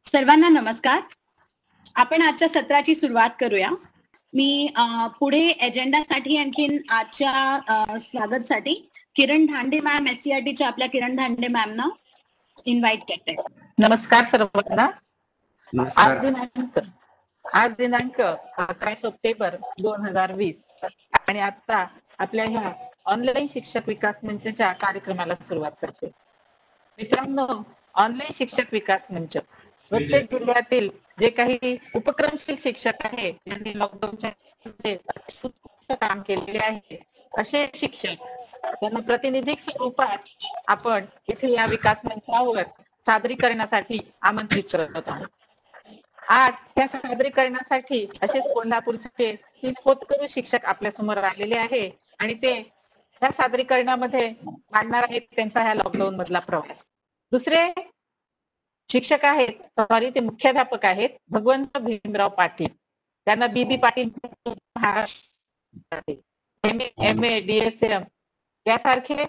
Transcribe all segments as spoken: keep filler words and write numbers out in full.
सर्वांना नमस्कार. आपण आजच्या सत्राची सुरुवात करूया. मी पुढे एजेंडासाठी आणखीन आजच्या स्वागतसाठी किरण धांडे मॅम एससीआरटीच्या आपल्या किरण धांडे मॅमना इन्व्हाइट करते. नमस्कार सर्वांना. आज दिनांक आज दिनांक अकरा सप्टेंबर दोन हजार वीस आणि आता आपल्या ह्या ऑनलाईन शिक्षक विकास मंचच्या कार्यक्रमाला सुरुवात करते. मित्रांनो, ऑनलाईन शिक्षक विकास मंच प्रत्येक जिल्ह्यातील जे काही उपक्रमशील शिक्षक आहेत त्यांनी लॉकडाऊनच्या उत्कृष्ट काम केलेले आहे असे शिक्षक त्यांना प्रातिनिधिक स्वरूपात आपण इथे या विकास मंचावर सादरीकरणासाठी आमंत्रित करत आहोत. आज त्या सादरीकरणासाठी असेच कोल्हापूरचे तीन होतकरू शिक्षक आपल्या समोर आलेले आहे आणि ते या सादरीकरणामध्ये मांडणार आहेत त्यांचा ह्या लॉकडाऊन मधला प्रवास. दुसरे शिक्षक आहेत, सॉरी ते मुख्याध्यापक आहेत भगवंत भीमराव पाटील. त्यांना B B Patil Maharashtra M A M A D S M यासारखे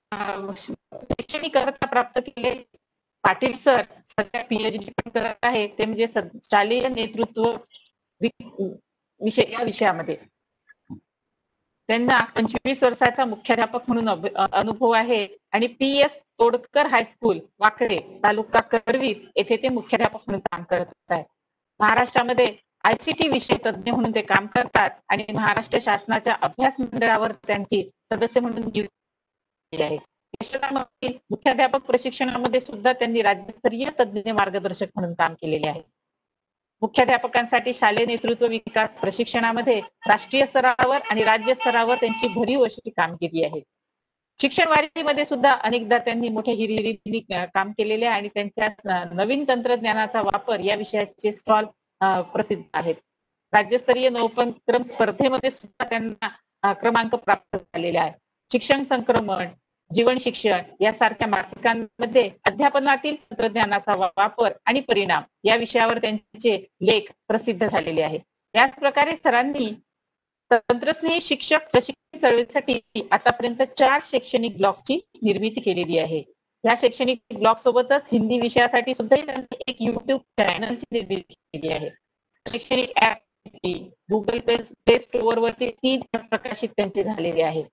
शैक्षणिक अर्हता प्राप्त केले पाटील सर सध्या पीएचडी पण करत आहे, ते म्हणजे शालेय नेतृत्व विषय या विषयामध्ये. त्यांना पंचवीस वर्षाचा मुख्याध्यापक म्हणून अनुभव आहे आणि पी एस तोडकर हायस्कूल वाकडे तालुका करवीर येथे ते मुख्याध्यापक म्हणून काम करत आहेत. महाराष्ट्रामध्ये आयसीटी विषय तज्ञ म्हणून ते काम करतात आणि महाराष्ट्र शासनाच्या अभ्यास मंडळावर त्यांची सदस्य म्हणून नियुक्ती आहे. मुख्याध्यापक प्रशिक्षणामध्ये सुद्धा त्यांनी राज्यस्तरीय तज्ञ मार्गदर्शक म्हणून काम केलेले आहे. मुख्याध्यापकांसाठी शालेय नेतृत्व विकास प्रशिक्षणामध्ये राष्ट्रीय स्तरावर आणि राज्य स्तरावर त्यांची भरीव अशी कामगिरी आहे. शिक्षण वारीमध्ये सुद्धा अनेकदा त्यांनी मोठ्या हिरिरीने काम केलेले आहे आणि त्यांच्या नवीन तंत्रज्ञानाचा वापर या विषयाचे स्टॉल प्रसिद्ध आहेत. राज्यस्तरीय नवोपक्रम स्पर्धेमध्ये सुद्धा त्यांना क्रमांक प्राप्त झालेले आहे. शिक्षण संक्रमण, जीवन शिक्षण यासारख्या मासिकांमध्ये अध्यापनातील तंत्रज्ञानाचा वापर आणि परिणाम या विषयावर त्यांचे लेख प्रसिद्ध झालेले आहेत. याच प्रकारे सरांनी तंत्रस्नेही शिक्षक प्रशिक्षण चळवळीसाठी आतापर्यंत चार शैक्षणिक ब्लॉकची निर्मिती केलेली आहे. या शैक्षणिक ब्लॉक सोबतच हिंदी विषयासाठी सुद्धा त्यांनी एक युट्यूब चॅनलची निर्मिती केली आहे. शैक्षणिक ऍप गुगल प्ले स्टोअर वरती तीन प्रकाशित त्यांचे झालेले आहेत.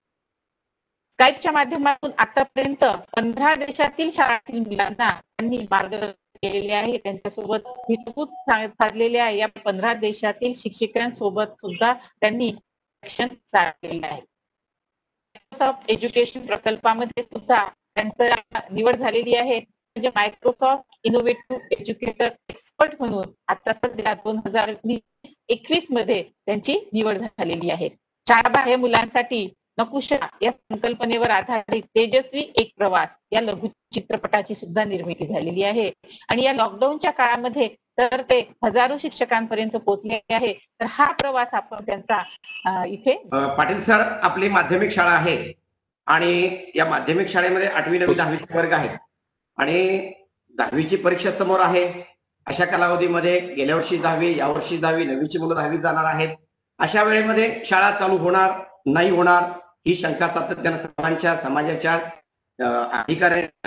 स्काईपच्या माध्यमातून आतापर्यंत पंधरा देशातील शाळांतील मुलांना त्यांनी मार्गदर्शन केलेले आहे. त्यांच्यासोबत हितगुज साधलेले आहे. या पंधरा देशातील शिक्षकांसोबत सुद्धा त्यांनी शिक्षण साधलेले आहे. मायक्रोसॉफ्ट एज्युकेशन प्रकल्पामध्ये सुद्धा त्यांची निवड झालेली आहे. म्हणजे मायक्रोसॉफ्ट इनोव्हेटिव्ह एज्युकेटर एक्सपर्ट म्हणून आता सध्या दोन हजार वीस एकवीस मध्ये त्यांची निवड झालेली आहे. शाळाबाह्य मुलांसाठी नकुशा या संकल्पनेवर आधारित तेजस्वी एक प्रवास या लघु चित्रपटाची सुद्धा निर्मिती झालेली आहे. आणि या लॉकडाऊनच्या काळामध्ये तर ते हजारो शिक्षकांपर्यंत पोहोचले आहे. तर हा प्रवास आपण त्यांचा इथे. पाटील सर, आपली माध्यमिक शाळा आहे आणि या माध्यमिक शाळेमध्ये आठवी नववी दहावीचे वर्ग आहेत आणि दहावीची परीक्षा समोर आहे. अशा कालावधीमध्ये गेल्या वर्षी दहावी, यावर्षी दहावी, नववीची मुलं दहावीत जाणार आहेत. अशा वेळेमध्ये शाळा चालू होणार नाही होणार ही शंका सातत्याने सर्वांच्या समाजाच्या अधिकाऱ्यांना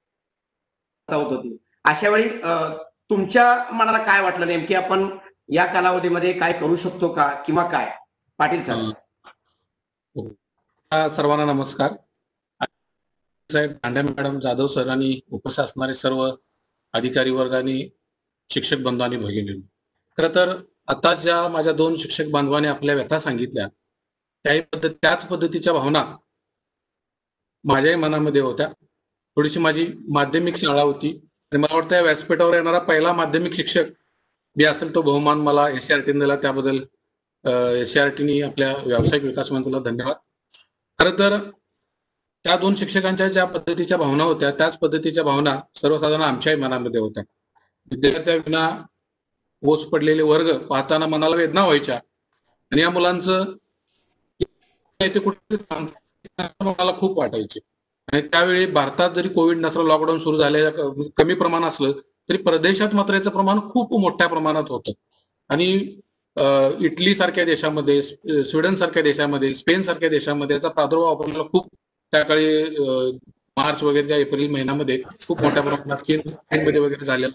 होती. अशा वेळी तुमच्या मनाला काय वाटलं, नेमकी आपण या कालावधीमध्ये काय करू शकतो का किंवा काय? पाटील सर. सर्वांना नमस्कार. साहेब, धांडे मॅडम, जाधव सर आणि उपस्थित असणारे सर्व अधिकारी वर्ग आणि शिक्षक बंधू आणि भगिनी, खरं तर आता ज्या माझ्या दोन शिक्षक बांधवांनी आपल्या व्यथा सांगितल्या त्याही पद्धत त्याच पद्धतीच्या भावना माझ्याही मनामध्ये होत्या. थोडीशी माझी माध्यमिक शाळा होती आणि मला वाटतं या व्यासपीठावर येणारा पहिला माध्यमिक शिक्षक जे असेल तो बहुमान मला एससीआरटीने दिला. त्याबद्दल एससीआरटीने आपल्या व्यावसायिक विकास मंत्र्याला धन्यवाद. खरं तर त्या दोन शिक्षकांच्या ज्या पद्धतीच्या भावना होत्या त्याच पद्धतीच्या भावना सर्वसाधारण आमच्याही मनामध्ये होत्या. विद्यार्थ्या विना ओस पडलेले वर्ग पाहताना मनाला वेदना व्हायच्या आणि या मुलांचं ते कुठे मला खूप वाटायचे. आणि त्यावेळी भारतात जरी कोविड नसलं, लॉकडाऊन सुरू झाले, कमी प्रमाण असलं तरी परदेशात मात्र याचं प्रमाण खूप मोठ्या प्रमाणात होतं. आणि इटली सारख्या देशामध्ये, स्वीडन सारख्या देशामध्ये, स्पेन सारख्या देशामध्ये याचा प्रादुर्भाव आपल्याला खूप त्या काळी मार्च वगैरे एप्रिल महिन्यामध्ये खूप मोठ्या प्रमाणात चीनमध्ये वगैरे झालेला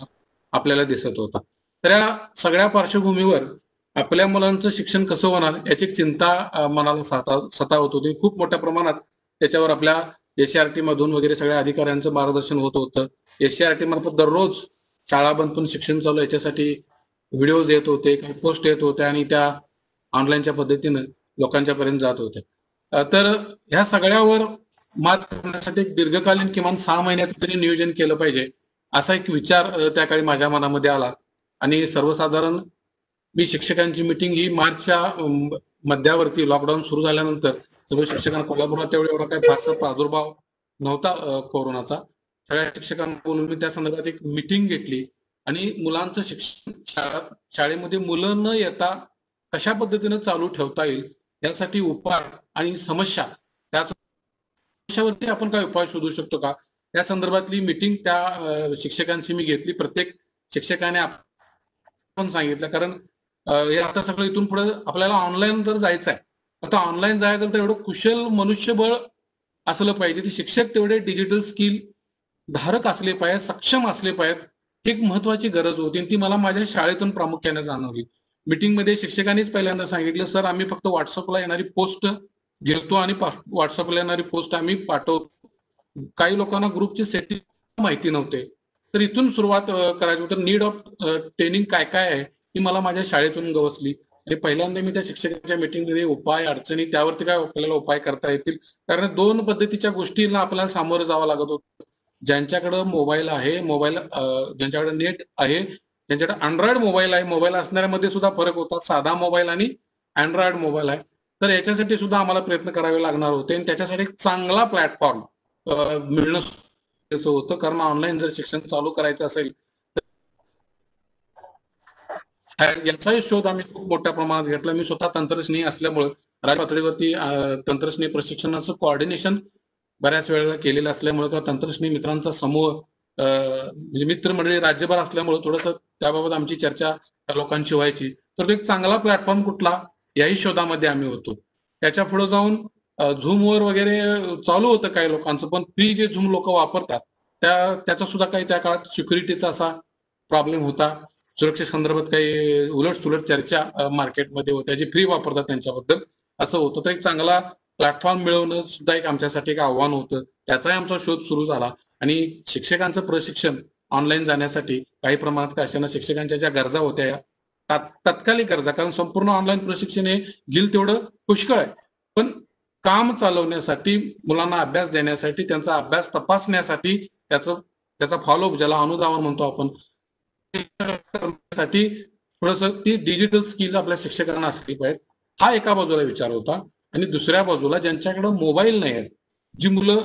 आपल्याला दिसत होता. तर या सगळ्या पार्श्वभूमीवर आपल्या मुलांचं शिक्षण कसं होणार याची चिंता मनाला सतावत होती. खूप मोठ्या प्रमाणात त्याच्यावर आपल्या एससीआरटी मधून वगैरे सगळ्या अधिकाऱ्यांचं मार्गदर्शन होत होतं. एससीआरटी मार्फत दररोज शाळा बंद करून शिक्षण चालू याच्यासाठी व्हिडिओज येत होते, काही पोस्ट येत होते आणि त्या ऑनलाईनच्या पद्धतीनं लोकांच्या पर्यंत जात होते. तर ह्या सगळ्यावर मात करण्यासाठी दीर्घकालीन किमान सहा महिन्याचं तरी नियोजन केलं पाहिजे असा एक विचार त्या काळी माझ्या मनामध्ये आला. आणि सर्वसाधारण मी शिक्षकांची मिटिंग ही मार्चच्या मध्यावरती लॉकडाऊन सुरू झाल्यानंतर सर्व शिक्षकांना कोल्हापुरात तेवढा एवढा काही फारसा प्रादुर्भाव नव्हता कोरोनाचा. सगळ्या शिक्षकांना बोलून मी त्या संदर्भात एक मिटिंग घेतली आणि मुलांचं शिक्षण शाळा शाळेमध्ये मुलं न येता कशा पद्धतीनं चालू ठेवता येईल यासाठी उपाय आणि समस्या त्या समस्यावरती आपण काय उपाय शोधू शकतो का या संदर्भातली मिटिंग त्या शिक्षकांची मी घेतली. प्रत्येक शिक्षकाने आपण सांगितलं, कारण हे आता सगळं इथून पुढे आपल्याला ऑनलाईन जर जायचं आहे, आता ऑनलाईन जायचं तर एवढं कुशल मनुष्यबळ असलं पाहिजे, ते शिक्षक तेवढे डिजिटल स्किल धारक असले पाहिजेत, सक्षम असले पाहिजेत. एक महत्वाची गरज होती ती मला माझ्या शाळेतून प्रामुख्याने जाणवली. मिटिंगमध्ये शिक्षकांनीच पहिल्यांदा सांगितलं, सर आम्ही फक्त व्हॉट्सअपला येणारी पोस्ट घेतो आणि व्हॉट्सअपला येणारी पोस्ट आम्ही पाठवतो. काही लोकांना ग्रुपची सेटिंग माहिती नव्हते, तर इथून सुरुवात करायची होती. नीड ऑफ ट्रेनिंग काय काय आहे ही मला माझ्या शाळेतून गवसली आणि पहिल्यांदा मी त्या शिक्षकांच्या मिटिंगमध्ये उपाय अडचणी त्यावरती काय आपल्याला उपाय करता येतील, कारण दोन पद्धतीच्या गोष्टींना आपल्याला सामोरं जावं लागत होतं. ज्यांच्याकडे मोबाईल आहे, मोबाईल ज्यांच्याकडे नेट आहे, ज्यांच्याकडे अँड्रॉइड मोबाईल आहे, मोबाईल असणाऱ्यामध्ये सुद्धा फरक होता, साधा मोबाईल आणि अँड्रॉइड मोबाईल आहे. तर याच्यासाठी सुद्धा आम्हाला प्रयत्न करावे लागणार होते आणि त्याच्यासाठी एक चांगला प्लॅटफॉर्म मिळणं होतं, कारण ऑनलाईन जर शिक्षण चालू करायचं असेल तर याचाही शोध आम्ही खूप मोठ्या प्रमाणात घेतला. मी स्वतः तंत्रज्ञ असल्यामुळे राज्य पातळीवरती तंत्रज्ञ प्रशिक्षणाचं कोऑर्डिनेशन बऱ्याच वेळेला केलेलं असल्यामुळे किंवा तंत्रज्ञ मित्रांचा समूह म्हणजे मित्रमंडळी राज्यभर असल्यामुळे थोडस त्याबाबत आमची चर्चा त्या लोकांची व्हायची. तर एक चांगला प्लॅटफॉर्म कुठला याही शोधामध्ये आम्ही होतो. त्याच्या पुढे जाऊन झूमवर वगैरे चालू होतं काही लोकांचं, पण फ्री जे झूम लोक वापरतात त्या त्याचा सुद्धा काही त्या काळात सिक्युरिटीचा असा प्रॉब्लेम होता. सुरक्षे संदर्भात काही उलट सुलट चर्चा मार्केटमध्ये होत्या, जे फ्री वापरतात त्यांच्याबद्दल असं होतं. तर एक चांगला प्लॅटफॉर्म मिळवणं सुद्धा एक आमच्यासाठी एक आव्हान होतं. त्याचाही आमचा शोध सुरू झाला आणि शिक्षकांचं प्रशिक्षण ऑनलाईन जाण्यासाठी काही प्रमाणात काय अशा शिक्षकांच्या ज्या गरजा होत्या तात्कालिक गरजा, कारण संपूर्ण ऑनलाईन प्रशिक्षण हे घेईल तेवढं पुष्कळ आहे, पण काम चालवण्यासाठी, मुलांना अभ्यास देण्यासाठी, त्यांचा अभ्यास तपासण्यासाठी, त्याचं त्याचा फॉलोअप ज्याला अनुधावन म्हणतो आपण, साठी थोडस ती डिजिटल स्किल आपल्या शिक्षकांना असली पाहिजे. हा एका बाजूला विचार होता. आणि दुसऱ्या बाजूला ज्यांच्याकडे मोबाईल नाही आहेत, जी मुलं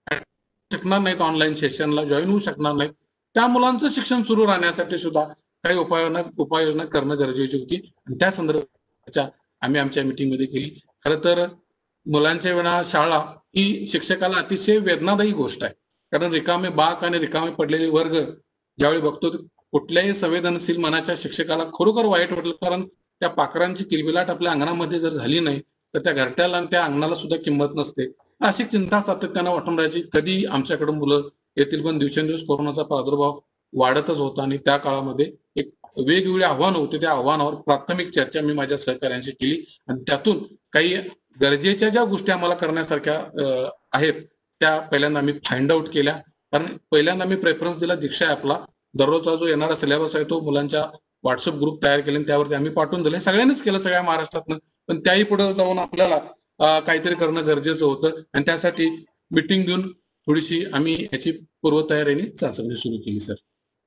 शिकणार नाहीत, ऑनलाईन सेशनला जॉईन होऊ शकणार नाहीत, त्या मुलांचं शिक्षण सुरू राहण्यासाठी सुद्धा काही उपाययोजना उपाययोजना करणं गरजेची होती. आणि त्या संदर्भात आम्ही आमच्या मीटिंगमध्ये केली. खरं तर मुलांच्या वेळा शाळा ही शिक्षकाला अतिशय वेदनादायी गोष्ट आहे, कारण रिकामे बाक आणि रिकामे पडलेले वर्ग ज्यावेळी बघतो कुठल्याही संवेदनशील मनाच्या शिक्षकाला खरोखर वाईट वाटलं, कारण त्या पाखरांची किलबिलाट आपल्या अंगणामध्ये जर झाली नाही तर त्या घरट्याला आणि त्या अंगणाला सुद्धा किंमत नसते. अशी चिंता सातत्यानं वाटून राहायची, कधी आमच्याकडे मुलं येतील. पण दिवसेंदिवस कोरोनाचा प्रादुर्भाव वाढतच होता आणि त्या काळामध्ये एक वेगवेगळी आव्हानं होती. त्या आव्हानावर प्राथमिक चर्चा मी माझ्या सहकार्यांशी केली आणि त्यातून काही गरजेच्या ज्या गोष्टी आम्हाला करण्यासारख्या आहेत त्या पहिल्यांदा आम्ही फाइंड आउट केल्या. कारण पहिल्यांदा मी प्रेफरन्स दिला दीक्षा ॲपला. दररोजचा जो येणारा सिलेबस आहे तो मुलांच्या व्हॉट्सअप ग्रुप तयार केले, त्यावरती आम्ही पाठवून दिले. सगळ्यांनीच केलं, सगळ्या महाराष्ट्रातनं. पण त्याही पुढे जाऊन आपल्याला काहीतरी करणं गरजेचं होतं आणि त्यासाठी मिटिंग घेऊन थोडीशी आम्ही याची पूर्वतयारीने चाचणी सुरू केली. सर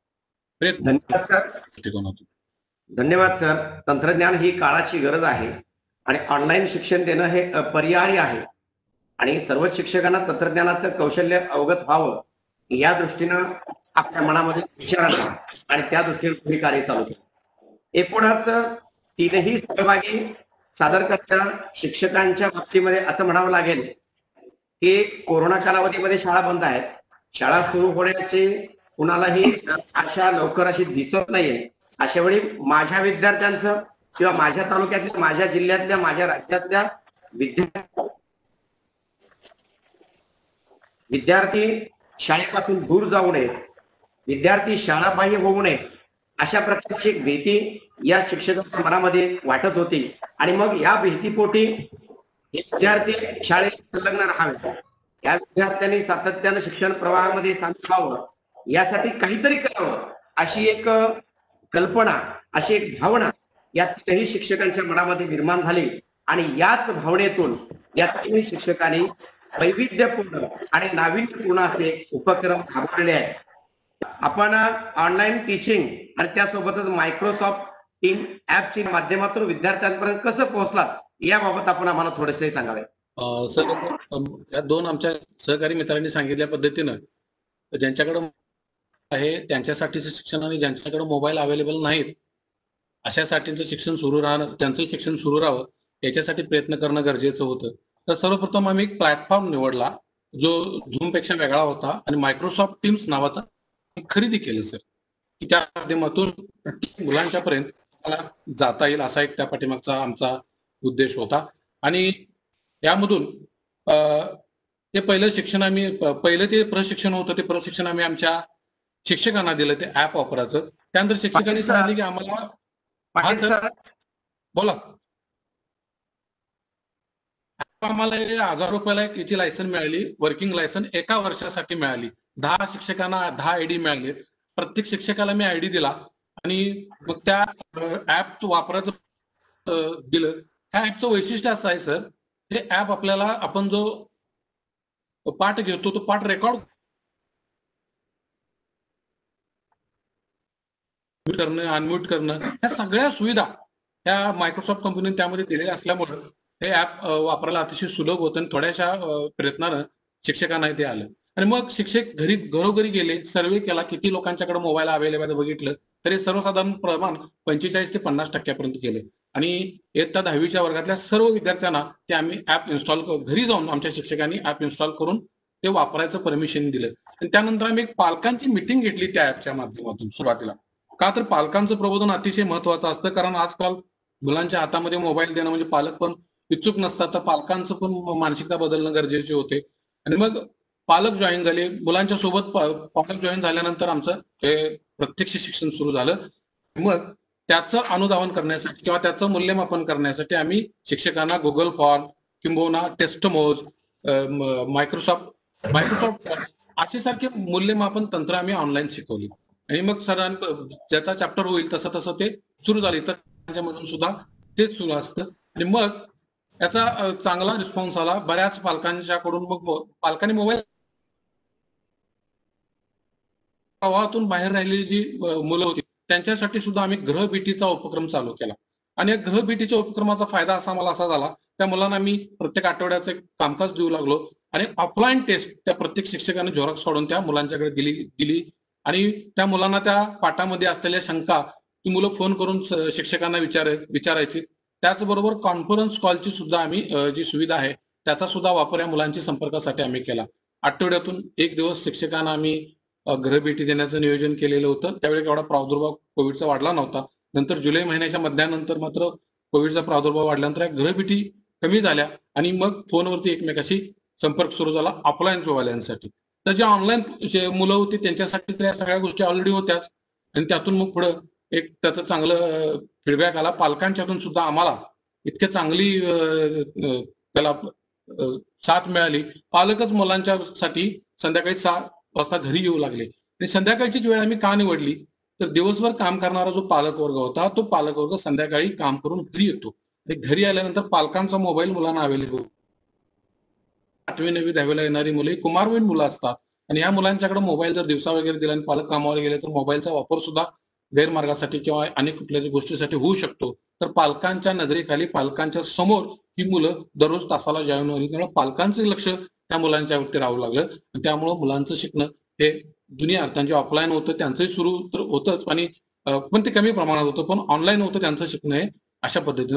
धन्यवाद सर. धन्यवाद सर. तंत्रज्ञान ही काळाची गरज आहे आणि ऑनलाईन शिक्षण देणं हे अपरिहार्य आहे आणि सर्वच शिक्षकांना तंत्रज्ञानाचं कौशल्य अवगत व्हावं या दृष्टीनं आपल्या मनामध्ये विचार आला आणि त्या दृष्टीने पुढे कार्य चालू केलं. एकूणच तीनही सहभागी सादरकर्त्या शिक्षकांच्या बाबतीमध्ये असं म्हणावं लागेल की कोरोना कालावधीमध्ये शाळा बंद आहेत, शाळा सुरू होण्याची कुणालाही आशा लवकर अशी दिसत नाहीये. अशा वेळी माझ्या विद्यार्थ्यांचं किंवा माझ्या तालुक्यातल्या, माझ्या जिल्ह्यातल्या, माझ्या राज्यातल्या विद्यार्थी विद्यार्थी शाळेपासून दूर जाऊ नये, विद्यार्थी शाळाबाह्य होऊ नये अशा प्रकारची एक भीती या शिक्षकांच्या मनामध्ये वाटत होती आणि मग या भीतीपोटी हे विद्यार्थी शाळेत संलग्न राहावे, या विद्यार्थ्यांनी सातत्यानं शिक्षण प्रवाहामध्ये सामील व्हावं, यासाठी काहीतरी करावं अशी एक कल्पना, अशी एक भावना या तीनही शिक्षकांच्या मनामध्ये निर्माण झाली आणि याच भावनेतून या तीनही शिक्षकांनी वैविध्यपूर्ण आणि नाविन्यपूर्ण असे उपक्रम राबवलेले आहेत. आपण ऑनलाईन टीचिंग आणि त्यासोबतच मायक्रोसॉफ्ट टीम ऍपच्या माध्यमातून विद्यार्थ्यांपर्यंत कसं पोहोचलात याबाबत आपण आम्हाला थोडेसे सांगावे. सर, या दोन आमच्या सहकारी मित्रांनी सांगितल्या पद्धतीनं ज्यांच्याकडे आहे त्यांच्यासाठीचं शिक्षण आणि ज्यांच्याकडे मोबाईल अवेलेबल नाहीत अशासाठीचं शिक्षण सुरू राहणं, त्यांचं शिक्षण सुरू राहावं याच्यासाठी प्रयत्न करणं गरजेचं होतं. तर सर्वप्रथम आम्ही एक प्लॅटफॉर्म निवडला जो झूम पेक्षा वेगळा होता आणि मायक्रोसॉफ्ट टीम्स नावाचा खरेदी केलं सर, की त्या माध्यमातून प्रत्येक मुलांच्या पर्यंत मला जाता येईल असा एक त्या पाठीमागचा आमचा उद्देश होता. आणि यामधून ते पहिलं शिक्षण आम्ही पहिलं ते प्रशिक्षण होतं ते प्रशिक्षण आम्ही आमच्या शिक्षकांना दिलं ते ऍप वापरायचं. त्यानंतर शिक्षकांनी सांगितले की आम्हाला हा सर बोला आम्हाला हजार रुपयाला एक याची लायसन मिळाली, वर्किंग लायसन एका वर्षासाठी मिळाली. दहा शिक्षकांना दहा आयडी मिळाले. प्रत्येक शिक्षकाला मी आयडी दिला आणि मग त्या ऍप वापरायचं दिलं. ह्या ऍपचं वैशिष्ट्य असं आहे सर, हे ऍप आपल्याला आपण जो पाठ घेतो तो पाठ रेकॉर्ड करणं, अनम्यूट करणं, ह्या सगळ्या सुविधा ह्या मायक्रोसॉफ्ट कंपनीने त्यामध्ये दिलेल्या असल्यामुळे हे ऍप वापरायला अतिशय सुलभ होतं आणि थोड्याशा प्रयत्नानं शिक्षकांना ते आलं. आणि मग शिक्षक घरी घरोघरी गेले, सर्वे केला, किती लोकांच्याकडे मोबाईल अवेलेबल बघितलं तरी सर्वसाधारण प्रमाण पंचेचाळीस ते पन्नास टक्क्यापर्यंत गेले. आणि इयत्ता दहावीच्या वर्गातल्या सर्व विद्यार्थ्यांना ते आम्ही ऍप इन्स्टॉल घरी जाऊन आमच्या शिक्षकांनी ऍप इन्स्टॉल करून ते वापरायचं परमिशन दिलं. आणि त्यानंतर आम्ही एक पालकांची मिटिंग घेतली त्या ऍपच्या माध्यमातून सुरुवातीला. का तर पालकांचं प्रबोधन अतिशय महत्वाचं असतं, कारण आजकाल मुलांच्या हातामध्ये मोबाईल देणं म्हणजे पालक पण इच्छुक नसतात, तर पालकांचं पण मानसिकता बदलणं गरजेचे होते. आणि मग पालक जॉईन झाले, मुलांच्या सोबत पालक जॉईन झाल्यानंतर आमचं हे प्रत्यक्ष शिक्षण सुरू झालं. मग त्याचं अनुधावन करण्यासाठी किंवा त्याचं मूल्यमापन करण्यासाठी आम्ही शिक्षकांना गुगल फॉर्म किंबहुना टेस्टमोज, मायक्रोसॉफ्ट मायक्रोसॉफ्ट असे सारखे मूल्यमापन तंत्र आम्ही ऑनलाईन शिकवली. आणि मग सरां ज्याचा चॅप्टर होईल तसं तसं ते सुरू झाले. तर त्याच्यामधून सुद्धा तेच सुरू असतं. आणि मग याचा चांगला रिस्पॉन्स आला बऱ्याच पालकांच्याकडून. मग पालकांनी मोबाईल प्रवाहातून बाहेर राहिलेली जी मुलं होती त्यांच्यासाठी सुद्धा आम्ही गृहभेटीचा उपक्रम चालू केला. आणि या गृहभेटीच्या उपक्रमाचा फायदा असा मला असा झाला, त्या मुलांना मी प्रत्येक आठवड्याचं एक कामकाज देऊ लागलो आणि ऑफलाईन टेस्ट त्या प्रत्येक शिक्षकाने झेरॉक्स काढून त्या मुलांच्याकडे दिली दिली आणि त्या मुलांना त्या पाठामध्ये असलेल्या शंका ती मुलं फोन करून शिक्षकांना विचार विचारायची. त्याचबरोबर कॉन्फरन्स कॉलची सुद्धा आम्ही जी सुविधा आहे त्याचा सुद्धा वापर या मुलांच्या संपर्कासाठी आम्ही केला. आठवड्यातून एक दिवस शिक्षकांना आम्ही गृहभेटी देण्याचं नियोजन केलेलं होतं. त्यावेळी एवढा प्रादुर्भाव कोविडचा वाढला नव्हता. नंतर जुलै महिन्याच्या मध्यानंतर मात्र कोविडचा प्रादुर्भाव वाढल्यानंतर गृहभेटी कमी झाल्या आणि मग फोनवरती एकमेकाशी संपर्क सुरू झाला ऑफलाईन वाल्यांसाठी. तर जे ऑनलाईन मुलं होती त्यांच्यासाठी तर या सगळ्या गोष्टी ऑलरेडी होत्याच. आणि त्यातून मग पुढं एक त्याचं चांगलं फीडबॅक आला. पालकांच्यातून सुद्धा आम्हाला इतके चांगली त्याला साथ मिळाली. पालकच मुलांच्यासाठी संध्याकाळी सहा वाजता घरी येऊ लागले. आणि संध्याकाळचीच वेळ आम्ही का निवडली तर दिवसभर काम करणारा जो पालक वर्ग होता तो पालक वर्ग संध्याकाळी काम करून घरी येतो. आणि घरी आल्यानंतर पालकांचा मोबाईल मुलांना अवेलेबल. आठवी नववी दहावीला येणारी मुले कुमारवयीन मुलं असतात आणि या मुलांच्याकडे मोबाईल जर दिवसा वगैरे दिला आणि पालक कामावर गेले तर मोबाईलचा वापर सुद्धा गैरमार्गासाठी किंवा अनेक कुठल्याही गोष्टीसाठी होऊ शकतो. तर पालकांच्या नजरेखाली पालकांच्या समोर ही मुलं दररोज तासाला जॉईन होईल. त्यामुळे पालकांचं लक्ष त्या मुलांच्या वरती राहावं लागलं. आणि त्यामुळे मुलांचं शिकणं हे दुनिया अर्थांचे ऑफलाईन होतं त्यांचंही सुरू तर होतंच आणि पण ते कमी प्रमाणात होतं, पण ऑनलाईन होतं त्यांचं शिकणं हे अशा पद्धतीनं.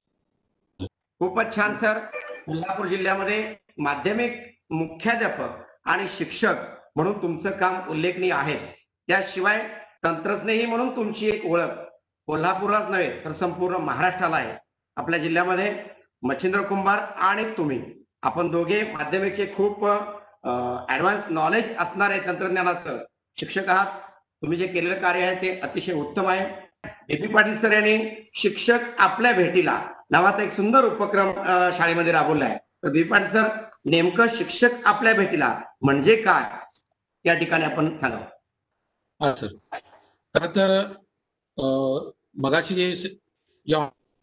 खूपच छान सर. कोल्हापूर जिल्ह्यामध्ये माध्यमिक मुख्याध्यापक आणि शिक्षक म्हणून तुमचं काम उल्लेखनीय आहे. त्याशिवाय तंत्रज्ञही म्हणून तुमची एक ओळख कोल्हापूरलाच नव्हे तर संपूर्ण महाराष्ट्राला आहे. आपल्या जिल्ह्यामध्ये मच्छिंद्र कुंभार आणि तुम्ही आपण दोघे माध्यमिकचे खूप ऍडव्हान्स नॉलेज असणारे तंत्रज्ञानाचं शिक्षक आहात. तुम्ही जे केलेलं कार्य आहे ते अतिशय उत्तम आहे. ए पी पाटील सर यांनी शिक्षक आपल्या भेटीला नावाचा एक सुंदर उपक्रम शाळेमध्ये राबवला आहे. तर बी पाटील सर, नेमकं शिक्षक आपल्या भेटीला म्हणजे काय या ठिकाणी आपण सांगावं. हा सर, खरं तर मगाशी जे या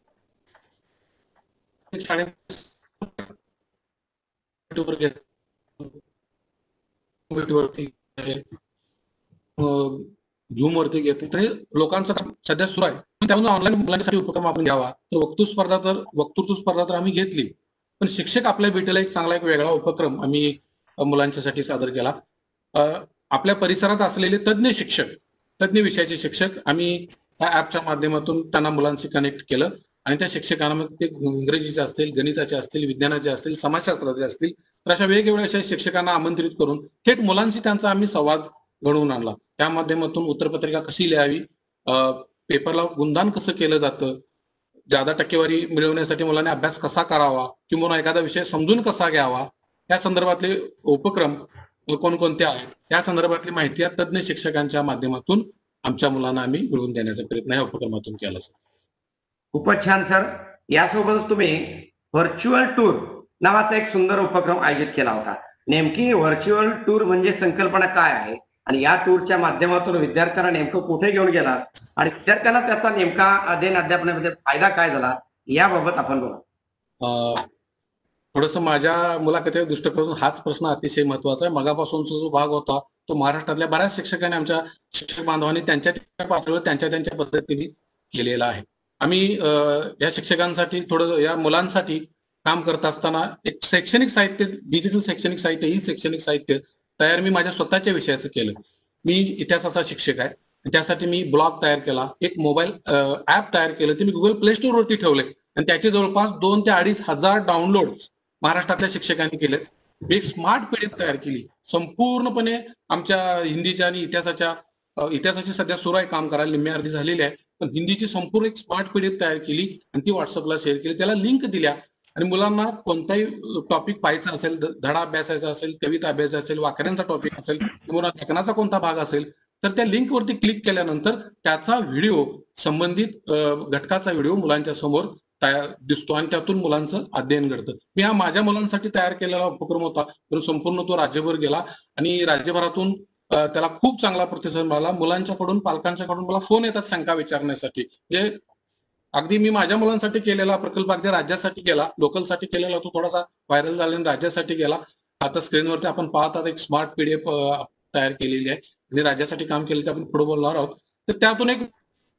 झूम वरती घेतो तरी लोकांचं सध्या सुरू आहे, पण त्यामुळे ऑनलाईन मुलांसाठी उपक्रम आपण घ्यावा. तर वक्तृत्व स्पर्धा तर वक्तृत्व स्पर्धा तर आम्ही घेतली, पण शिक्षक आपल्या भेटीला एक चांगला एक वेगळा उपक्रम आम्ही मुलांच्यासाठी सादर केला. आपल्या परिसरात असलेले तज्ज्ञ शिक्षक, तज्ज्ञ विषयाचे शिक्षक आम्ही या ऍपच्या माध्यमातून त्यांना मुलांशी कनेक्ट केलं आणि त्या शिक्षकांना ते इंग्रजीचे असतील, गणिताचे असतील, विज्ञानाचे असतील, समाजशास्त्राचे असतील, तर अशा वेगवेगळ्या अशा शिक्षकांना आमंत्रित करून थेट मुलांशी त्यांचा आम्ही संवाद घडवून आणला. त्या माध्यमातून उत्तरपत्रिका कशी लिहावी, पेपरला गुणदान कसं केलं जातं, जादा टक्केवारी मिळवण्यासाठी मुलांनी अभ्यास कसा करावा किंवा एखादा विषय समजून कसा घ्यावा, या संदर्भातले उपक्रम कोणकोणते आहेत या संदर्भातली माहिती या तज्ज्ञ शिक्षकांच्या माध्यमातून आमच्या मुलांना आम्ही मिळवून देण्याचा प्रयत्न या उपक्रमातून केला. खूपच छान सर. यासोबतच तुम्ही व्हर्च्युअल टूर नावाचा एक सुंदर उपक्रम आयोजित केला होता. नेमकी व्हर्च्युअल टूर म्हणजे संकल्पना काय आहे आणि या टूरच्या माध्यमातून विद्यार्थ्यांना नेमकं कुठे घेऊन गेला आणि विद्यार्थ्यांना त्याचा नेमका अध्ययन अध्यापनामध्ये फायदा काय झाला याबाबत आपण बोला. थोडस माझ्या मुलाखतीच्या दृष्टिकोनातून हाच प्रश्न अतिशय महत्वाचा आहे. मगापासूनचा जो भाग होता तो महाराष्ट्रातल्या बऱ्याच शिक्षकांनी, आमच्या शिक्षक बांधवांनी त्यांच्या पातळीवर त्यांच्या त्यांच्या पद्धतीने केलेला आहे. आम्ही या शिक्षकांसाठी थोडं या मुलांसाठी काम करत असताना एक शैक्षणिक साहित्य, डिजिटल शैक्षणिक साहित्य, ही शैक्षणिक साहित्य तयार मी माझ्या स्वतःच्या विषयाचं केलं. मी इतिहासाचा शिक्षक आहे, त्यासाठी मी ब्लॉग तयार केला, एक मोबाईल ऍप तयार केलं, ते मी गुगल प्ले स्टोर वरती ठेवले आणि त्याचे जवळपास दोन ते अडीच हजार डाउनलोड महाराष्ट्रातल्या शिक्षकांनी केले. एक स्मार्ट पीडीएफ तयार केली, संपूर्णपणे आमच्या हिंदीच्या आणि इतिहासाच्या इतिहासाची सध्या सुरू आहे काम करायला, निम्मी अर्धी झालेली आहे, पण हिंदीची संपूर्ण एक स्मार्ट पीडीएफ तयार केली आणि ती व्हॉट्सअपला शेअर केली. त्याला लिंक दिल्या आणि मुलांना कोणताही टॉपिक पाहायचा असेल, धडा अभ्यासाचा असेल, कविता अभ्यासाचा असेल, वाक्यांचा टॉपिक असेल किंवा लेखनाचा कोणता भाग असेल, तर त्या लिंकवरती क्लिक केल्यानंतर त्याचा व्हिडिओ, संबंधित घटकाचा व्हिडिओ मुलांच्या समोर तयार दिसतो आणि त्यातून मुलांचं अध्ययन घडतं. मी हा माझ्या मुलांसाठी तयार केलेला उपक्रम होता, पण संपूर्ण तो राज्यभर गेला आणि राज्यभरातून त्याला खूप चांगला प्रतिसाद मिळाला. मुलांच्याकडून, पालकांच्याकडून मला फोन येतात शंका विचारण्यासाठी. म्हणजे अगदी मी माझ्या मुलांसाठी केलेला प्रकल्प अगदी राज्यासाठी गेला, लोकलसाठी केलेला तो थोडासा व्हायरल झाला आणि राज्यासाठी गेला. आता स्क्रीनवरती आपण पाहतात एक स्मार्ट पीडीएफ तयार केलेली आहे आणि राज्यासाठी काम केलं ते आपण पुढे बोलणार आहोत. तर त्यातून एक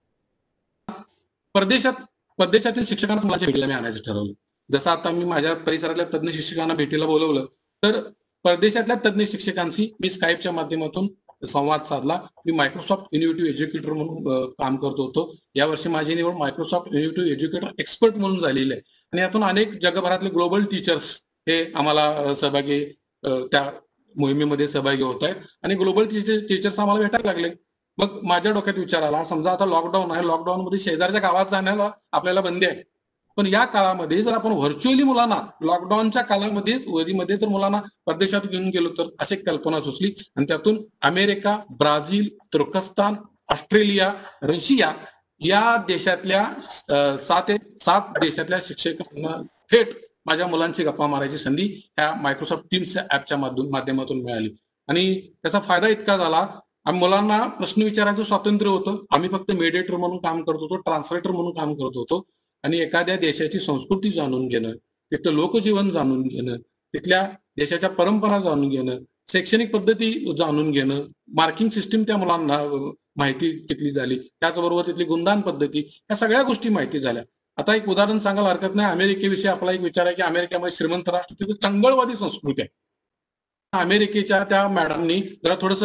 परदेशात परदेशातील शिक्षकांना मुलांच्या भेटीला मी आणायचं ठरवलं. जसं आता मी माझ्या परिसरातल्या तज्ज्ञ शिक्षकांना भेटीला बोलवलं, तर परदेशातल्या तज्ज्ञ शिक्षकांशी मी स्काईपच्या माध्यमातून संवाद साधला. मी मायक्रोसॉफ्ट इनोव्हेटिव्ह एज्युकेटर म्हणून काम करत होतो. यावर्षी माझी निवड मायक्रोसॉफ्ट इनोव्हेटिव्ह एज्युकेटर एक्सपर्ट म्हणून झालेली आहे आणि यातून अनेक जगभरातले ग्लोबल टीचर्स हे आम्हाला सहभागी, त्या मोहिमेमध्ये सहभागी होत आहेत आणि ग्लोबल टीचर्स आम्हाला भेटायला लागले. मग माझ्या डोक्यात विचार आला, समजा आता लॉकडाऊन आहे, लॉकडाऊन मध्ये शेजारच्या गावात जाण्याला आपल्याला बंदी आहे, पण या काळामध्ये जर आपण व्हर्च्युअली मुलांना लॉकडाऊनच्या काळामध्ये वरीमध्ये जर मुलांना परदेशात घेऊन गेलो तर अशी कल्पना सुचली आणि त्यातून अमेरिका, ब्राझील, तुर्कस्तान, ऑस्ट्रेलिया, रशिया या देशातल्या सात सात देशातल्या शिक्षकांना थेट माझ्या मुलांची गप्पा मारायची संधी ह्या मायक्रोसॉफ्ट टीम्स ऍपच्या माध्यमातून मिळाली आणि त्याचा फायदा इतका झाला, आम्ही मुलांना प्रश्न विचारायचं स्वातंत्र्य होतं. आम्ही फक्त मेडिएटर म्हणून काम करत होतो, ट्रान्सलेटर म्हणून काम करत होतो आणि एखाद्या देशाची संस्कृती जाणून घेणं, तिथलं लोकजीवन जाणून घेणं, तिथल्या देशाच्या परंपरा जाणून घेणं, शैक्षणिक पद्धती जाणून घेणं, मार्किंग सिस्टीम त्या मुलांना माहिती किती झाली, त्याचबरोबर तिथली गुणदान पद्धती, या सगळ्या गोष्टी माहिती झाल्या. आता एक उदाहरण सांगायला हरकत नाही, अमेरिकेविषयी आपला एक विचार आहे की अमेरिकेमध्ये श्रीमंत राष्ट्र, तिथे चंगळवादी संस्कृती आहे. अमेरिकेच्या त्या मॅडमनी जरा थोडस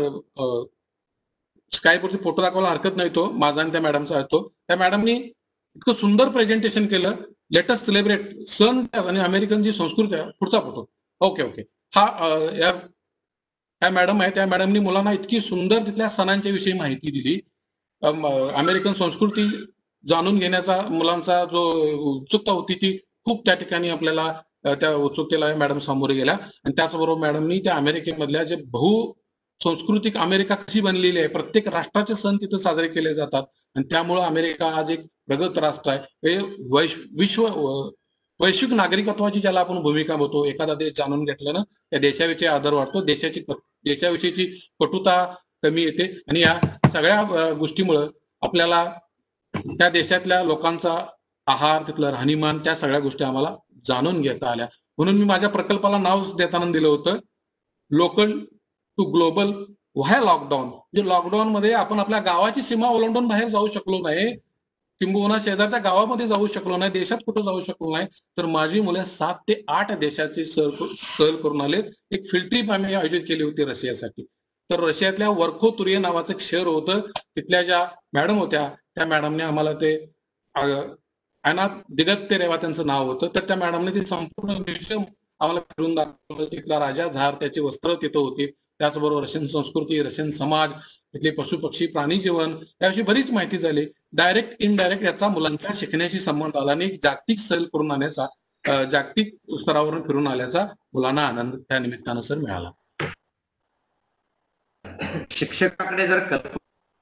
स्काईपवरती फोटो दाखवायला हरकत नाही, तो माझा आणि त्या मॅडमचा आहे तो. त्या मॅडमनी इतकं सुंदर प्रेझेंटेशन केलं, लेटेस्ट सेलिब्रेट सण आणि अमेरिकन जी संस्कृती आहे. पुढचा फोटो. ओके ओके हा या त्या मॅडम आहे, त्या मॅडमनी मुलांना इतकी सुंदर तिथल्या सणांच्या विषयी माहिती दिली. अमेरिकन संस्कृती जाणून घेण्याचा मुलांचा जो उत्सुकता होती ती खूप त्या ठिकाणी आपल्याला त्या उत्सुकतेला मॅडम सामोरे गेल्या आणि त्याचबरोबर मॅडमनी त्या अमेरिकेमधल्या जे बहु सांस्कृतिक अमेरिका कशी बनलेली आहे, प्रत्येक राष्ट्राचे सण तिथे साजरे केले जातात आणि त्यामुळे अमेरिका आज एक प्रगत राष्ट्र आहे. हे विश्व वैश्विक नागरिकत्वाची ज्याला आपण भूमिका होतो, एखादा देश जाणून घेतलं ना त्या देशाविषयी आदर वाटतो, देशाची देशाविषयीची कटुता कमी येते आणि या सगळ्या गोष्टीमुळे आपल्याला त्या देशातल्या लोकांचा आहार, तिथलं राहणीमान, त्या सगळ्या गोष्टी आम्हाला जाणून घेता आल्या. म्हणून मी माझ्या प्रकल्पाला नाव देताना दिलं होतं local to global why lockdown. म्हणजे लॉकडाऊन मध्ये आपण आपल्या गावाची सीमा ओलांडून बाहेर जाऊ शकलो नाही, किंबहुना शेजारच्या गावामध्ये जाऊ शकलो नाही, देशात कुठं जाऊ शकलो नाही, तर माझी मुलं सात ते आठ देशाची सहल सहल करून आले. एक फिल्ड ट्रिप आम्ही आयोजित केली होती रशियासाठी. तर रशियातल्या वर्खो तुरिये नावाचं एक शहर होतं, तिथल्या ज्या मॅडम होत्या त्या मॅडमने आम्हाला ते अना दिगत्ते रेवा त्यांचं नाव होतं, तर त्या मॅडमने ते संपूर्ण विश्व आम्हाला फिरून दाखवलं. तिथला राजा झार, त्याची वस्त्र तिथं होती, त्याचबरोबर रशियन संस्कृती, रशियन समाज, तिथले पशु पक्षी, प्राणी जीवन याविषयी बरीच माहिती झाली. डायरेक्ट इनडायरेक्ट याचा मुलांच्या शिकण्याशी संबंध आला आणि जागतिक सहल करून आणण्याचा, जागतिक स्तरावरून फिरून आल्याचा मुलांना आनंद त्या निमित्तानं सर मिळाला. शिक्षकाकडे जर कल्पना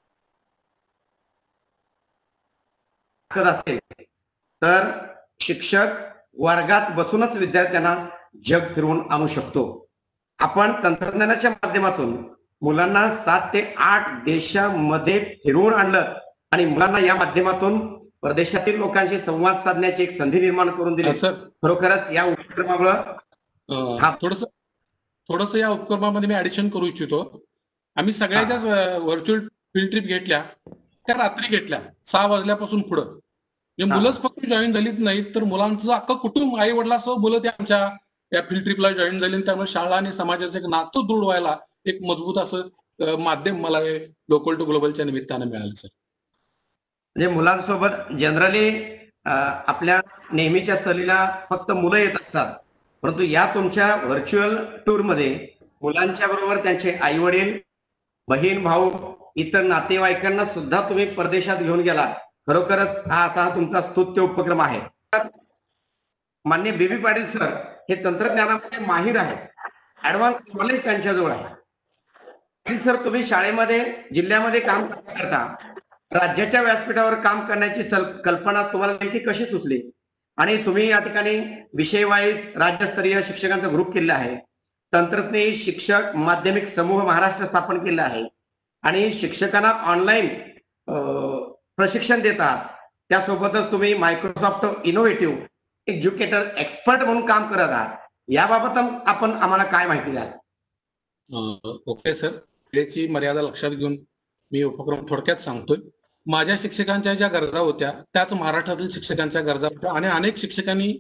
असेल तर शिक्षक वर्गात बसूनच विद्यार्थ्यांना जग फिरवून आणू शकतो. आपण तंत्रज्ञानाच्या माध्यमातून मुलांना सात ते आठ देशांमध्ये फिरवून आणलं आणि मुलांना या माध्यमातून परदेशातील लोकांशी संवाद साधण्याची एक संधी निर्माण करून दिली. खरोखरच या उपक्रमामुळे थोडस थोडस या उपक्रमामध्ये मी ऍडिशन करू इच्छितो. आम्ही सगळ्याच्याच व्हर्च्युअल फील्ड ट्रिप घेतल्या, त्या रात्री घेतल्या सहा वाजल्यापासून पुढं. मुलंच फक्त जॉईन झालीच नाहीत, तर मुलांचं अख्खं कुटुंब, आई वडिलांसह मुलं त्या आमच्या या फील्ड ट्रिपला जॉईन झाली. त्यामुळे शाळा आणि समाजाचं एक नातं दृढ व्हायला एक मजबूत असं माध्यम मला लोकल टू ग्लोबलच्या निमित्तानं मिळालं सर. म्हणजे मुलांसोबत जनरली आपल्या नेहमीच्या सहलीला फक्त मुलं येत असतात, परंतु या तुमच्या व्हर्च्युअल टूर मध्ये मुलांच्या बरोबर त्यांचे आई वडील, बहीण भाऊ, इतर नातेवाईकांना सुद्धा तुम्ही परदेशात घेऊन गेला. खरोखरच हा असा तुमचा स्तुत्य उपक्रम आहे. माननीय बेबी पाटील सर हे तंत्रज्ञानामध्ये माहीर आहेत, ऍडव्हान्स नॉलेज त्यांच्याजवळ आहे. पाटील सर, तुम्ही शाळेमध्ये जिल्ह्यामध्ये काम करता, राज्याच्या व्यासपीठावर काम करण्याची कल्पना तुम्हाला नेमकी कशी सुचली आणि तुम्ही या ठिकाणी विषय वाईज राज्यस्तरीय शिक्षकांचा ग्रुप केला आहे, तंत्रस्नेही शिक्षक माध्यमिक समूह महाराष्ट्र स्थापन केला आहे आणि शिक्षकांना ऑनलाईन प्रशिक्षण देतात, त्यासोबतच तुम्ही मायक्रोसॉफ्ट इनोव्हेटिव्ह एज्युकेटर एक्सपर्ट म्हणून काम करत आहात. याबाबत आपण आम्हाला काय माहिती द्याल? ओके सर, वेळेची मर्यादा लक्षात घेऊन मी उपक्रम थोडक्यात सांगतोय. माझ्या शिक्षकांच्या ज्या गरजा होत्या त्याच महाराष्ट्रातील शिक्षकांच्या गरजा होत्या आणि अनेक शिक्षकांनी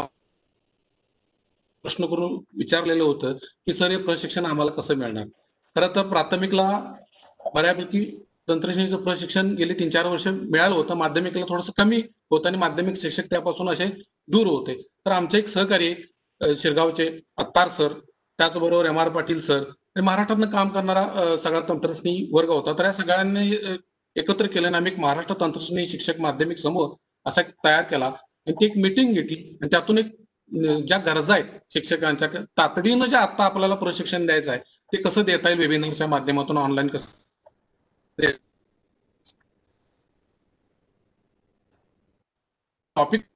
प्रश्न करून विचारलेलं होतं की सर हे प्रशिक्षण आम्हाला कसं मिळणार. खरं तर प्राथमिकला बऱ्यापैकी तंत्रज्ञानाचं प्रशिक्षण गेली तीन चार वर्ष मिळालं होतं, माध्यमिकला थोडंसं कमी होतं आणि माध्यमिक शिक्षक त्यापासून असे दूर होते. तर आमचे एक सहकारी शिरगावचे अत्तार सर, त्याचबरोबर एम आर पाटील सर, महाराष्ट्रातनं काम करणारा सगळा तंत्रज्ञानी वर्ग होता. तर या सगळ्यांनी एकत्र केल्याने आम्ही एक महाराष्ट्र तंत्रज्ञानी शिक्षक माध्यमिक समूह असा तयार केला आणि ती एक मिटिंग घेतली आणि त्यातून एक ज्या गरजा आहेत शिक्षकांच्या तातडीनं जे आता आपल्याला प्रशिक्षण द्यायचं आहे ते कसं देता येईल वेबिनारच्या माध्यमातून, ऑनलाईन कसं टॉपिक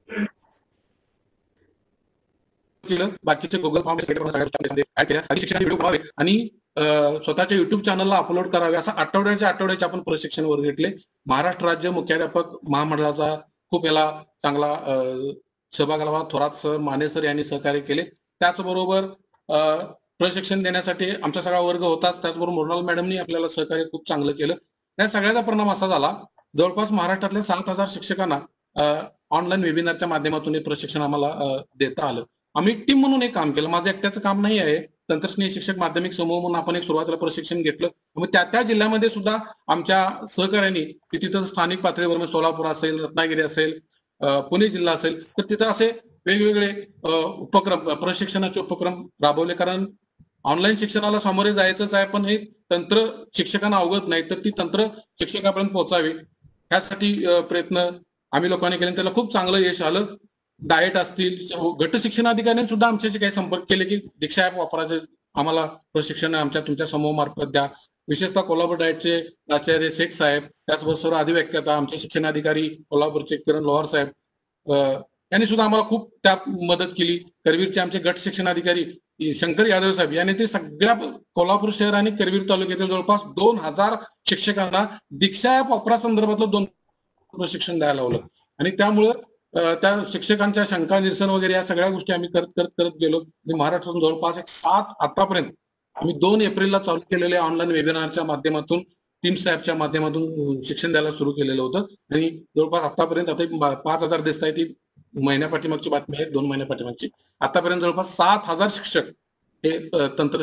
केलं, बाकीचे गुगल फॉर्म शिक्षण व्हिडिओ बनावे आणि स्वतःच्या युट्यूब चॅनलला अपलोड करावे, असं आठवड्याच्या आठवड्याचे आपण प्रशिक्षण वर घेतले. महाराष्ट्र राज्य मुख्याध्यापक महामंडळाचा खूप याला चांगला सहभाग आला. थोरात सर, माने सर यांनी सहकार्य केले. त्याचबरोबर प्रशिक्षण देण्यासाठी आमचा सगळा वर्ग होताच, त्याचबरोबर मोरनाल मॅडमनी आपल्याला सहकार्य खूप चांगलं केलं. या सगळ्याचा परिणाम असा झाला, जवळपास महाराष्ट्रातल्या सात हजार शिक्षकांना ऑनलाईन वेबिनारच्या माध्यमातून हे प्रशिक्षण आम्हाला देता आलं. आम्ही टीम म्हणून एक काम केलं, माझं एकट्याचं काम नाही आहे. तंत्रस्नेही शिक्षक माध्यमिक समूह म्हणून आपण एक सुरुवातीला प्रशिक्षण घेतलं. मग त्या त्या जिल्ह्यामध्ये सुद्धा आमच्या सहकार्याने तिथं स्थानिक पातळीवर सोलापूर असेल, रत्नागिरी असेल, पुणे जिल्हा असेल, तर तिथं असे वेगवेगळे उपक्रम, प्रशिक्षणाचे उपक्रम राबवले. कारण ऑनलाईन शिक्षणाला सामोरे जायचंच आहे, पण हे तंत्र शिक्षकांना अवगत नाही, तर ती तंत्र शिक्षकापर्यंत पोहोचावी यासाठी प्रयत्न आम्ही लोकांनी केले. त्याला खूप चांगलं यश आलं. डाएट असतील, गट शिक्षणाधिकाऱ्यांनी सुद्धा आमच्याशी काही संपर्क केले की दीक्षा ऍप वापरायचं आम्हाला प्रशिक्षण आमच्या तुमच्या समूहामार्फत द्या. विशेषतः कोल्हापूर डाएटचे प्राचार्य शेख साहेब, त्याचबरोबर सर्व अधिव्याख्याता आमचे शिक्षणाधिकारी कोल्हापूरचे किरण लोहार साहेब यांनी सुद्धा आम्हाला खूप त्या मदत केली. करवीरचे आमचे गट शिक्षणाधिकारी शंकर यादव साहेब यांनी ते सगळ्या कोल्हापूर शहर आणि करवीर तालुक्यातील जवळपास दोन हजार शिक्षकांना दीक्षा या वापरासंदर्भातलं दोन प्रशिक्षण द्यायला लावलं. आणि त्यामुळं त्या शिक्षकांच्या शंका निरसन वगैरे या सगळ्या गोष्टी आम्ही करत करत करत गेलो. महाराष्ट्रातून जवळपास एक सात आतापर्यंत आम्ही दोन एप्रिलला चालू केलेल्या ऑनलाईन वेबिनारच्या माध्यमातून टीम्स ॲपच्या माध्यमातून शिक्षण द्यायला सुरू केलेलं होतं. आणि जवळपास आतापर्यंत आता पाच हजार दिसत आहे, ती महिन्या पाठीमागची बातमी आहे, दोन महिन्या पाठीमागची. आतापर्यंत जवळपास सात हजार शिक्षक हे तंत्र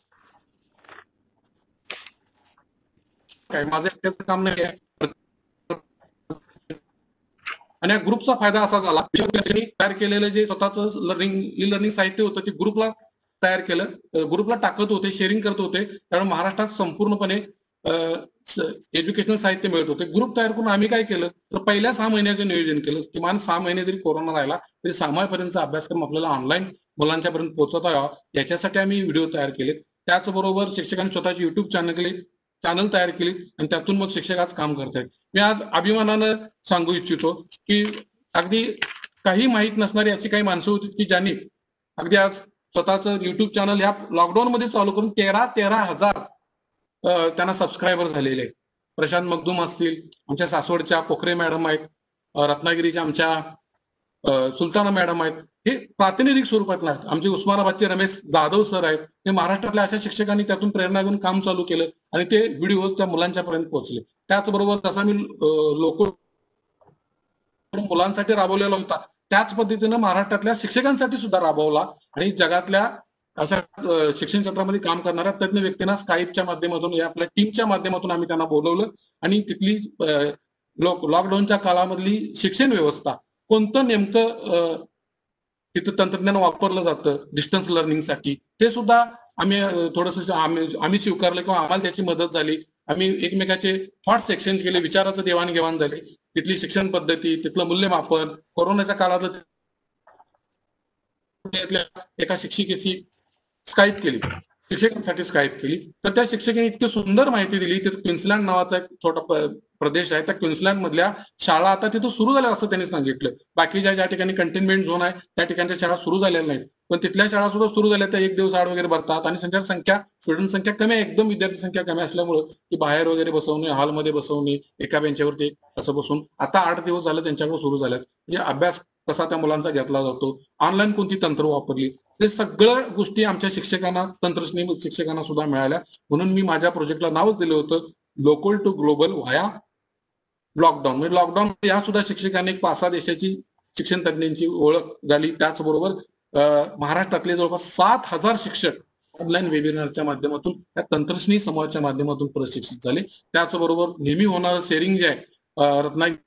काय माझं एकट्याचं काम नाही आहे. आणि या ग्रुपचा फायदा असा झाला, तयार केलेलं जे स्वतःच लर्निंग ई लर्निंग साहित्य होतं ते ग्रुपला तयार केलं, ग्रुपला टाकत होते, शेअरिंग करत होते. कारण महाराष्ट्रात संपूर्णपणे एज्युकेशनल साहित्य मिळत होते. ग्रुप तयार करून आम्ही काय केलं तर पहिल्या सहा महिन्याचं नियोजन केलं. किमान सहा महिने जरी कोरोना राहिला तरी सहा महिन्यापर्यंतचा अभ्यासक्रम आपल्याला ऑनलाईन मुलांच्या पर्यंत पोहोचवता यावा याच्यासाठी आम्ही व्हिडिओ तयार केले. त्याचबरोबर शिक्षकांनी स्वतःची युट्यूब चॅनल केली चॅनल तयार केली आणि त्यातून मग शिक्षक आज काम करतायत. मी आज अभिमानानं सांगू इच्छितो की अगदी काही माहीत नसणारी अशी काही माणसं होती की ज्यांनी अगदी आज स्वतःचं युट्यूब चॅनल ह्या लॉकडाऊन मध्ये चालू करून तेरा तेरा हजार त्यांना सबस्क्रायबर झालेले आहेत. प्रशांत मगदूम असतील, आमच्या सासवडच्या पोखरे मॅडम आहेत, रत्नागिरीच्या आमच्या सुलताना मॅडम आहेत, हे प्रातिनिधिक स्वरूपातला आहेत. आमचे उस्मानाबादचे रमेश जाधव सर आहेत. हे महाराष्ट्रातल्या अशा शिक्षकांनी त्यातून प्रेरणा घेऊन काम चालू केलं आणि ते व्हिडिओ त्या मुलांच्या पर्यंत पोहोचले. त्याचबरोबर जसा मी लोक मुलांसाठी राबवलेला होता त्याच पद्धतीनं महाराष्ट्रातल्या शिक्षकांसाठी सुद्धा राबवला. आणि जगातल्या अशा शिक्षण क्षेत्रामध्ये काम करणाऱ्या तज्ञ व्यक्तींना स्काईपच्या माध्यमातून या आपल्या टीमच्या माध्यमातून आम्ही त्यांना बोलवलं आणि तिथली लॉकडाऊनच्या काळामधली शिक्षण व्यवस्था कोणतं नेमकं तिथं तंत्रज्ञान वापरलं जातं डिस्टन्स लर्निंगसाठी ते सुद्धा आम्ही थोडंसं आम्ही आम्ही स्वीकारलं किंवा आम्हाला त्याची मदत झाली. आम्ही एकमेकाचे थॉट्स एक्सचेंज केले, विचाराचं देवाणघेवाण झाले. तिथली शिक्षण पद्धती, तिथलं मूल्यमापन, कोरोनाच्या काळात एका शिक्षिकेची स्काईप केली, शिक्षकांसाठी स्काईप केली. तर त्या शिक्षकांनी इतकी सुंदर माहिती दिली. तिथं क्वीन्सलँड नावाचा एक छोटा प्रदेश आहे, त्या क्वीन्सलँड मधल्या शाळा आता तिथं सुरू झाल्या असं त्यांनी सांगितलं. बाकीच्या ज्या ठिकाणी कंटेनमेंट झोन आहे त्या ठिकाणच्या शाळा सुरू झालेल्या नाहीत, पण तिथल्या शाळा सुद्धा सुरू झाल्या. त्या एक दिवस आड वगैरे भरतात आणि संचार संख्या स्टुडंट संख्या कमी आहे, एकदम विद्यार्थी संख्या कमी असल्यामुळं ती बाहेर वगैरे बसवणे, हॉलमध्ये बसवणे, एका बेंचवरती असं बसून आता आठ दिवस झालं त्यांच्याकडे सुरू झाल्यात. म्हणजे अभ्यास कसा त्या मुलांचा घेतला जातो, ऑनलाईन कोणती तंत्र वापरली, ते सगळ्या गोष्टी आमच्या शिक्षकांना तंत्रज्ञ शिक्षकांना सुद्धा मिळाल्या. म्हणून मी माझ्या प्रोजेक्टला नावच दिलं होतं local to global via lockdown. म्हणजे लॉकडाऊन या सुद्धा शिक्षकांनी एक पाच सहा देशाची शिक्षण तज्ञांची ओळख झाली. त्याचबरोबर महाराष्ट्रातले जवळपास सात हजार शिक्षक ऑनलाईन वेबिनारच्या माध्यमातून त्या तंत्रज्ञ समूहाच्या माध्यमातून प्रशिक्षित झाले. त्याचबरोबर नेहमी होणारं शेअरिंग जे आहे रत्नागिरी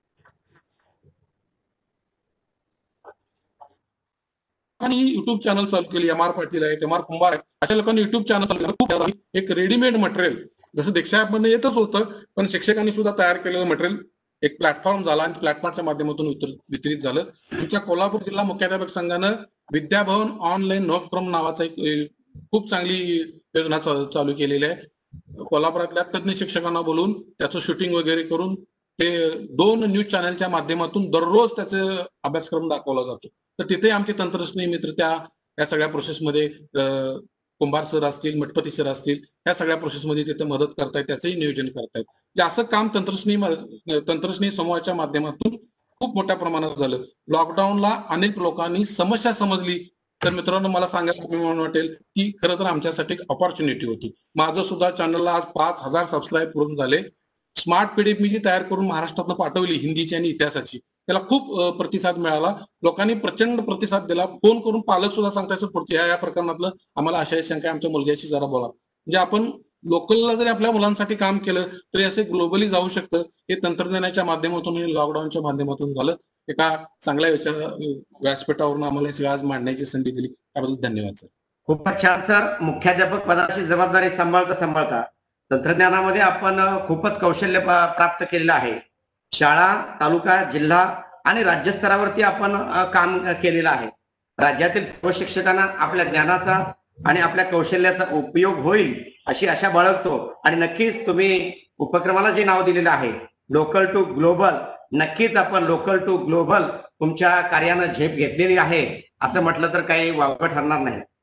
आणि युट्यूब चॅनल चालू केली. एम आर पाटील आहे, एम आर कुंभार आहे, अशा लोकांनी युट्यूब चॅनल चालू केलं. खूप एक रेडीमेड मटेरियल जसं दीक्षा ऍप मध्ये येतच होतं, पण शिक्षकांनी सुद्धा तयार केलेलं मटेरियल एक प्लॅटफॉर्म झाला आणि प्लॅटफॉर्मच्या माध्यमातून वितरित झालं. आमच्या कोल्हापूर जिल्हा मुख्याध्यापक संघानं विद्याभवन ऑनलाईन नोकक्रम नावाचा एक खूप चांगली योजना चालू केलेली आहे. कोल्हापुरातल्या तज्ञ शिक्षकांना बोलून त्याचं शूटिंग वगैरे करून ते दोन न्यूज चॅनलच्या माध्यमातून दररोज त्याचे अभ्यासक्रम दाखवला जातो. तर तिथे आमचे तंत्रज्ञ मित्र त्या या सगळ्या प्रोसेसमध्ये कुंभार सर असतील, मठपती सर असतील, या सगळ्या प्रोसेसमध्ये तिथे मदत करतायत, त्याचंही नियोजन करतायत. असं काम तंत्रज्ञ तंत्रज्ञ समूहाच्या माध्यमातून खूप मोठ्या प्रमाणात झालं. लॉकडाऊनला अनेक लोकांनी समस्या समजली तर मित्रांनो मला सांगायला अभिमान वाटेल की खरं तर आमच्यासाठी एक ऑपॉर्च्युनिटी होती. माझं सुद्धा चॅनलला आज पाच हजार सबस्क्राईब करून झाले. स्मार्ट पीडीएफ मी जी तयार करून महाराष्ट्रातनं पाठवली हिंदीची आणि इतिहासाची, त्याला खूप प्रतिसाद मिळाला. लोकांनी प्रचंड प्रतिसाद दिला. फोन करून पालक सुद्धा सांगतायचं पुढच्या या या प्रकरणातलं आम्हाला अशा शंका आमच्या मुलग्याशी जरा बोला. म्हणजे आपण लोकलला जरी आपल्या मुलांसाठी काम केलं तरी असे ग्लोबली जाऊ शकतं. हे तंत्रज्ञानाच्या माध्यमातून लॉकडाऊनच्या माध्यमातून झालं. एका चांगल्या विचार व्यासपीठावरून आम्हाला सगळं आज मांडण्याची संधी दिली त्याबद्दल धन्यवाद सर. खूपच छान सर. मुख्याध्यापक पदाची जबाबदारी सांभाळता सांभाळता तंत्रज्ञानामध्ये आपण खूपच कौशल्य प्राप्त केलेलं आहे. शाळा, तालुका, जिल्हा आणि राज्यस्तरावरती आपण काम केलेलं आहे. राज्यातील सर्व शिक्षकांना आपल्या ज्ञानाचा आणि आपल्या कौशल्याचा उपयोग होईल अशी आशा बाळगतो. आणि नक्कीच तुम्ही उपक्रमाला जे नाव दिलेलं आहे लोकल टू ग्लोबल, नक्कीच आपण लोकल टू ग्लोबल तुमच्या कार्यानं झेप घेतलेली आहे असं म्हटलं तर काही वावगं ठरणार नाही.